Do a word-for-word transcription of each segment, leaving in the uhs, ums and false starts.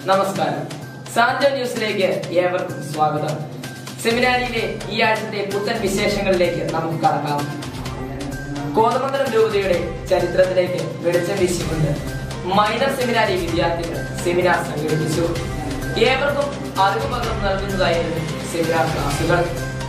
നമസ്കാരം. സാന്റോ ന്യൂസിലേക്ക് ഏവർക്കും സ്വാഗതം. സെമിനാരിയിലെ ഈ ആഴ്ചത്തെ പുത്തൻ വിശേഷങ്ങളിലേക്ക് നമുക്ക് കടക്കാം. കോതമംഗലം രൂപതയുടെ ചരിത്രത്തിലേക്ക് വെളിച്ചം വീശിക്കൊണ്ട് മൈനർ സെമിനാരി വിദ്യാർത്ഥികൾ സെമിനാർ സംഘടിപ്പിച്ചു. ഏവർക്കും അറിവ് പകർന്നു നൽകുന്നതായിരുന്നു സെമിനാർ ക്ലാസുകൾ.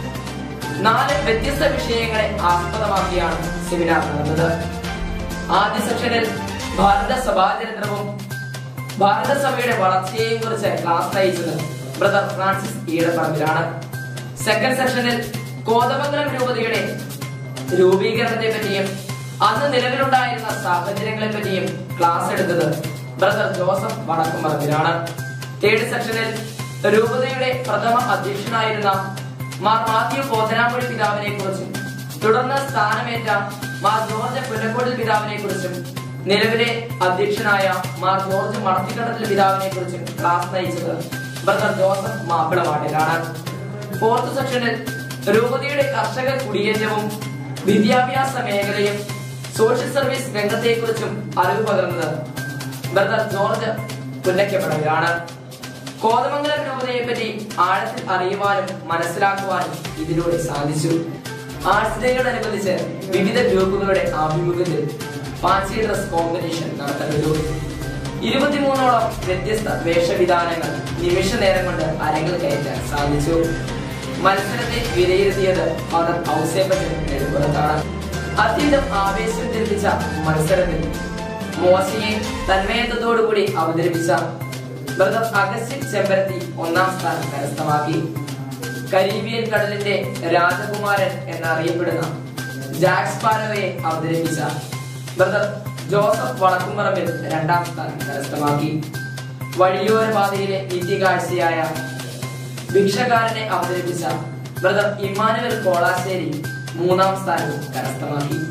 നാല് വ്യത്യസ്ത വിഷയങ്ങളെ ആസ്പദമാക്കിയാണ് സെമിനാർ നടന്നത്. ആദ്യ സെക്ഷനിൽ ഭാരത സഭാചരിത്രവും ഭാരതസഭയുടെ വളർച്ചയെയും കുറിച്ച് ക്ലാസ് നയിച്ചത് ബ്രദർ ഫ്രാൻസിസ് ഈടപ്പറമ്പിലാണ്. സെക്കൻഡ് സെക്ഷനിൽ കോതമംഗലം രൂപതയുടെ രൂപീകരണത്തെ പറ്റിയും അന്ന് നിലവിലുണ്ടായിരുന്ന സാഹചര്യങ്ങളെ പറ്റിയും ക്ലാസ് എടുത്തത് ബ്രദർ ജോസഫ് വടക്കുംപറമ്പിലാണ്. തേർഡ് സെക്ഷനിൽ രൂപതയുടെ പ്രഥമ അധ്യക്ഷനായിരുന്ന മാർ മാത്യു കോതനാമൊഴി പിതാവിനെ കുറിച്ചും തുടർന്ന് സ്ഥാനമേറ്റ മാർ ജോർജ് പുന്നക്കോടിൽ പിതാവിനെ കുറിച്ചും നിലവിലെ അധ്യക്ഷനായ മാർ ജോർജ് മടത്തിക്കണ്ടത്തിൽ പിതാവിനെ കുറിച്ചും ക്ലാസ് നയിച്ചത് ബ്രദർ ജോസഫ് മാപ്പിളവാട്ടിലാണ്. ഫോർത്ത് സെക്ഷനിൽ രൂപതയുടെ കർഷക കുടിയേറ്റവും വിദ്യാഭ്യാസ മേഖലയും സോഷ്യൽ സർവീസ് രംഗത്തെ കുറിച്ചും അറിവ് പകർന്നത് ബ്രദർ ജോർജ് പുന്നക്കപ്പടവിലാണ്. കോതമംഗലം രൂപതയെ പറ്റി ആഴത്തിൽ അറിയുവാനും മനസ്സിലാക്കുവാനും ഇതിലൂടെ സാധിച്ചു. ആർട്സ് ഡേയോടനുബന്ധിച്ച് വിവിധ ഗ്രൂപ്പുകളുടെ ആഭിമുഖ്യത്തിൽ ഫാൻസി ഡ്രസ് കോമ്പറ്റീഷൻ നടത്തപ്പെട്ടു. ഇരുപത്തിമൂന്നോളം വ്യത്യസ്ത വേഷവിധാനങ്ങൾ നിമിഷ നേരം കൊണ്ട് അരങ്ങിൽ കയറ്റാൻ സാധിച്ചു. മത്സരത്തെ വിലയിരുത്തിയത് ഫാദർ ഔസേപ്പച്ചൻ നെടുമ്പുറത്താണ്. അത്യന്തം ആവേശം ജനിപ്പിച്ച മത്സരത്തിൽ മോശയെ തന്മയത്വത്തോടുകൂടി അവതരിപ്പിച്ച ബ്രദർ അഗസ്റ്റിൻ ചെമ്പരത്തി ഒന്നാം സ്ഥാനം കരസ്ഥമാക്കി. കരീബിയൻ കടലിന്റെ രാജകുമാരൻ എന്നറിയപ്പെടുന്ന ജാക്സ് പാരവയെ അവതരിപ്പിച്ച ബ്രദർ ജോസഫ് വടക്കുംപറമ്പിൽ രണ്ടാം സ്ഥാനം കരസ്ഥമാക്കി. വഴിയോര പാതയിലെ നിത്യകാഴ്ചയായ ഭിക്ഷക്കാരനെ അവതരിപ്പിച്ച ബ്രദർ ഇമ്മാനുവൽ കോളാശ്ശേരി മൂന്നാം സ്ഥാനവും കരസ്ഥമാക്കി.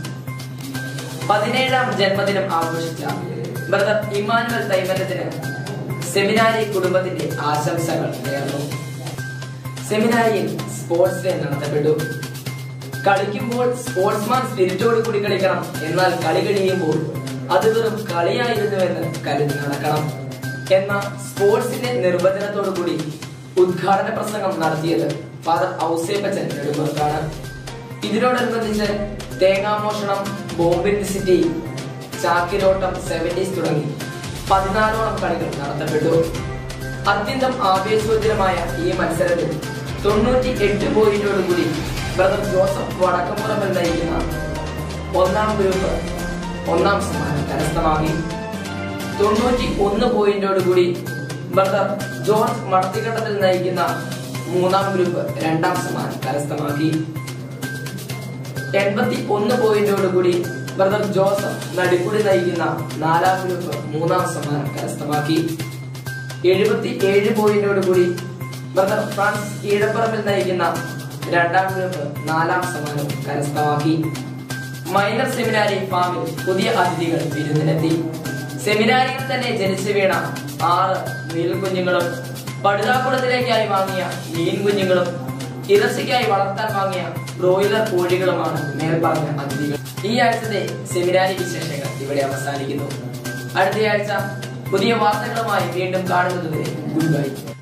പതിനേഴാം ജന്മദിനം ആഘോഷിച്ച ബ്രദർ ഇമ്മാനുവൽ തൈമറ്റത്തിന് സെമിനാരി കുടുംബത്തിന്റെ ആശംസകൾ നേർന്നു. സെമിനാരിയിൽ സ്പോർട്സ് ഡേ നടത്തപ്പെട്ടു. കളിക്കുമ്പോൾ സ്പോർട്സ്മാൻ സ്പിരിറ്റോട് കൂടി കളിക്കണം, എന്നാൽ കളി കഴിയുമ്പോൾ അത് വെറും കളിയായിരുന്നുവെന്ന് കരുതി നടക്കണം എന്ന സ്പോർട്സിന്റെ നിർവചനത്തോടു കൂടി ഉദ്ഘാടന പ്രസംഗം നടത്തിയത് ഫാദർ ഔസേപ്പച്ചൻ നെടുമ്പുറത്താണ്. ഇതിനോടനുബന്ധിച്ച് തേങ്ങാമോഷണം, ബോംബിൻ സിറ്റി, ചാക്കിലോട്ടം, സെവന്റീസ് തുടങ്ങി പതിനാലോളം കളികൾ നടത്തപ്പെട്ടു. അത്യന്തം ആവേശോജ്വലമായ ഈ മത്സരത്തിൽ തൊണ്ണൂറ്റി എട്ട് പോയിന്റോടുകൂടി ബ്രദർ ജോസഫ് വടക്കുംപറമ്പിൽ നയിക്കുന്ന ഒന്നാം ഗ്രൂപ്പ് ഒന്നാം സ്ഥാനം കരസ്ഥമാക്കി. തൊണ്ണൂറ്റി ഒന്ന് പോയിന്റോടുകൂടി ബ്രദർ ജോർജ് മടത്തിക്കണ്ടത്തിൽ നയിക്കുന്ന മൂന്നാം ഗ്രൂപ്പ് രണ്ടാം സ്ഥാനം കരസ്ഥമാക്കി. എൺപത്തി ഒന്ന് പോയിന്റോടുകൂടി ബ്രദർ ജോസഫ് നടിക്കുടി നയിക്കുന്ന നാലാം ഗ്രൂപ്പ് മൂന്നാം സ്ഥാനം കരസ്ഥമാക്കി. എഴുപത്തി ഏഴ് പോയിന്റോടുകൂടി ബ്രദർ ഫ്രാൻസിസ് ഈടപ്പറമ്പിൽ നയിക്കുന്ന രണ്ടാം ഗ്രൂപ്പ് നാലാം സ്ഥാനവും കരസ്ഥമാക്കി. മൈനർ സെമിനാരി ഫാമിൽ പുതിയ അതിഥികൾ വിരുന്നിനെത്തി. സെമിനാരിയിൽ തന്നെ ജനിച്ചു വീണ ആറ് മീൻകുഞ്ഞുങ്ങളും പടുതാക്കുളത്തിലേക്കായി വാങ്ങിയ മീൻ കുഞ്ഞുങ്ങളും ഇറച്ചിക്കായി വളർത്താൻ വാങ്ങിയ ബ്രോയിലർ കോഴികളുമാണ് മേൽപ്പറഞ്ഞ അതിഥികൾ. ഈ ആഴ്ചത്തെ സെമിനാരി വിശേഷങ്ങൾ ഇവിടെ അവസാനിക്കുന്നു. അടുത്തയാഴ്ച പുതിയ വാർത്തകളുമായി വീണ്ടും കാണുന്നതുവരെ ഗുഡ് ബൈ.